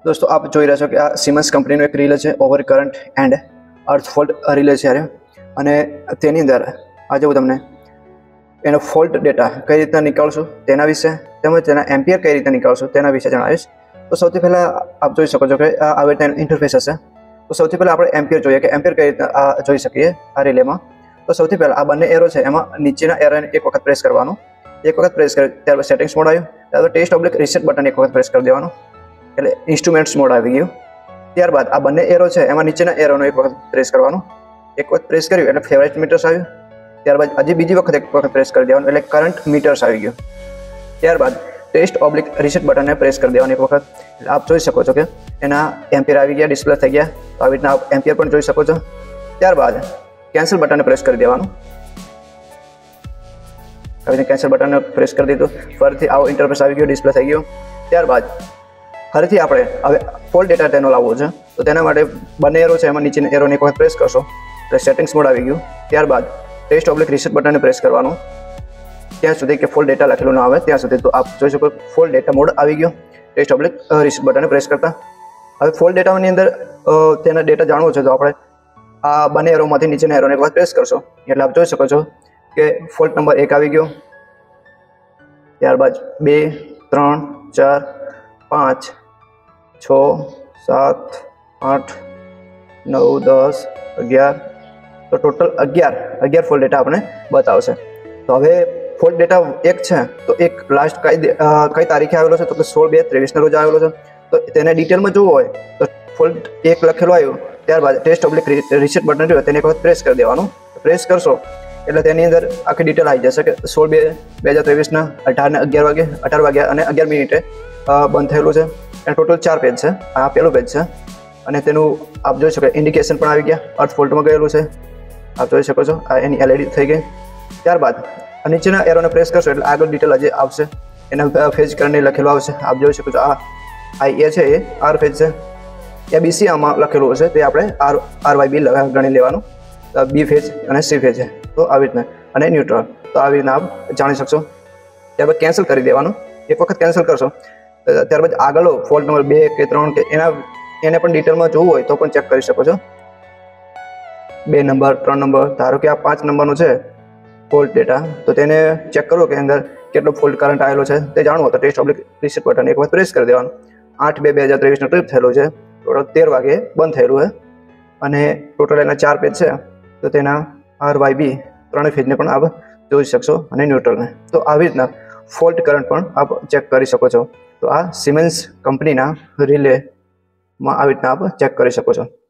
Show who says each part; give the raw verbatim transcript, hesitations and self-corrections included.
Speaker 1: दोस्तों आप જોઈ રહ્યા છો કે આ સિમન્સ કંપનીનો એક રિલે છે over current and earth fault relay છે અને તેની અંદર આજે હું તમને એનો ફોલ્ટ ડેટા કઈ રીતના નીકાળશું તેના વિશે તેમજ તેના એમ્પિયર કઈ રીતના નીકાળશું તેના વિશે જણાવીશ। તો સૌથી પહેલા આપ જોઈ શકો છો કે આ આવી રીતના ઇન્ટરફેસ હશે। તો સૌથી પહેલા આપણે એમ્પિયર જોઈએ કે એમ્પિયર કઈ રીતના આ જોઈ શકીએ આ રિલેમાં। તો સૌથી પહેલા આ બંને એરો છે એમાં નીચેના એરોને એક વખત પ્રેસ કરવાનું, એક વખત પ્રેસ કરી ત્યારબાદ સેટિંગ્સ મોડ આવ્યું, ત્યારબાદ ટેસ્ટ ઓબ્લિક રીસેટ બટન એક વખત પ્રેસ કરી દેવાનું એટલે ઇન્સ્ટ્રુમેન્ટ્સ મોડ આવી ગયું। ત્યારબાદ આ બંને એરો છે એમાં નીચેના એરોનો એક વખત પ્રેસ કરવાનું, એક વખત પ્રેસ કર્યું એટલે ફેવરેટ મીટર્સ આવ્યું। ત્યારબાદ હજી બીજી વખત એક વખત પ્રેસ કરી દેવાનું એટલે કરંટ મીટર્સ આવી ગયું। ત્યારબાદ ટેસ્ટ ઓબ્લિક રીસેટ બટનને પ્રેસ કરી દેવાનું એક વખત એટલે આપ જોઈ શકો છો કે એના એમ્પિયર આવી ગયા, ડિસ્પ્લે થઈ ગયા। તો આવી રીતના આપ એમ્પિયર પણ જોઈ શકો છો। ત્યારબાદ કેન્સલ બટનને પ્રેસ કરી દેવાનું, આવી રીતે કેન્સલ બટનને પ્રેસ કરી દીધું, ફરીથી આવો ઇન્ટરફેસ આવી ગયો, ડિસ્પ્લે થઈ ગયો। ત્યારબાદ ફરીથી આપણે હવે ફોલ્ટ ડેટા તેનો લાવવો છે તો તેના માટે બંને એરો છે એમાં નીચેના એરોને એક વખત પ્રેસ કરશો એટલે સેટિંગ્સ મોડ આવી ગયું। ત્યારબાદ ટેસ્ટ ઓબ્લિક રીસેટ બટનને પ્રેસ કરવાનું ત્યાં સુધી કે ફોલ્ટ ડેટા લખેલું ના આવે ત્યાં સુધી। તો આપ જોઈ શકો ફોલ્ટ ડેટા મોડ આવી ગયો ટેસ્ટ ઓબ્લિક રીસેટ બટનને પ્રેસ કરતા। હવે ફોલ્ટ ડેટાની અંદર તેના ડેટા જાણવો છે તો આપણે આ બંને એરોમાંથી નીચેના એરોને એક વખત પ્રેસ કરશો એટલે આપ જોઈ શકો છો કે ફોલ્ટ નંબર એક આવી ગયો, ત્યારબાદ બે, ત્રણ, ચાર, પાંચ, છ, સાત, આઠ, નવ, દસ, અગિયાર, તો ટોટલ અગિયાર અગિયાર ફોલ્ટ ડેટા આપણે બતાવશે। તો હવે ફોલ્ટ ડેટા એક છે તો એક લાસ્ટ કઈ કઈ તારીખે આવેલો છે તો કે સોળ બે ત્રેવીસના રોજ આવેલો છે। તો તેને ડિટેલમાં જોવું હોય તો ફોલ્ટ એક લખેલું આવ્યું, ત્યારબાદ ટેસ્ટ ઓબ્લિક રીસેટ બટન રહ્યું તેને એક વખત પ્રેસ કરી દેવાનું। પ્રેસ કરશો એટલે તેની અંદર આખી ડિટેલ આવી જશે કે સોળ બે બે હજાર ત્રેવીસના અઢારને અગિયાર વાગે અઢાર વાગ્યા અને અગિયાર મિનિટે બંધ થયેલું છે। અને ટોટલ ચાર પેજ છે, આ પહેલું પેજ છે અને તેનું આપ જોઈ શકો ઇન્ડિકેશન પણ આવી ગયા, અર્થ ફોલ્ટમાં ગયેલું છે આપ જોઈ શકો છો, આ એની એલઈડી થઈ ગઈ। ત્યારબાદ નીચેના એરોને પ્રેસ કરશો એટલે આગળ ડિટેલ હજી આવશે, એના ફેજ કરંટ લખેલું આવશે આપ જોઈ શકો છો। આ આ એ છે એ આર ફેજ છે, એ બીસી આમાં લખેલું હશે તે આપણે આર આર વાય બી ગણી લેવાનું, બી ફેજ અને સી ફેજ છે તો આવી રીતના અને ન્યુટ્રલ તો આવી રીતના આપ જાણી શકશો। ત્યારબાદ કેન્સલ કરી દેવાનું, એક વખત કેન્સલ કરશો ત્યારબાદ આગળનો ફોલ્ટ નંબર બે કે ત્રણ કે એના એને પણ ડિટેલમાં જોવું હોય તો પણ ચેક કરી શકો છો। બે નંબર, ત્રણ નંબર, ધારો કે આ પાંચ નંબરનો છે ફોલ્ટ ડેટા તો તેને ચેક કરો કે અંદર કેટલો ફોલ્ટ કરંટ આવેલો છે તે જાણવું તો ટેસ્ટ ઓબ્લિક રીસેટ બટન એક વખત પ્રેસ કરી દેવાનું। આઠ બે બે હજાર ત્રેવીસનો ટ્રીપ થયેલું છે, ટોટલ તેર વાગે બંધ થયેલું છે અને ટોટલ એના ચાર પેજ છે તો તેના આર વાય બી ત્રણેય ફેજને પણ આપ જોઈ શકશો અને ન્યુટ્રલને। તો આવી રીતના ફોલ્ટ કરંટ પણ આપ ચેક કરી શકો છો। તો આ સિમેન્સ કંપનીના રિલેમાં આવી રીતના આપ ચેક કરી શકો છો।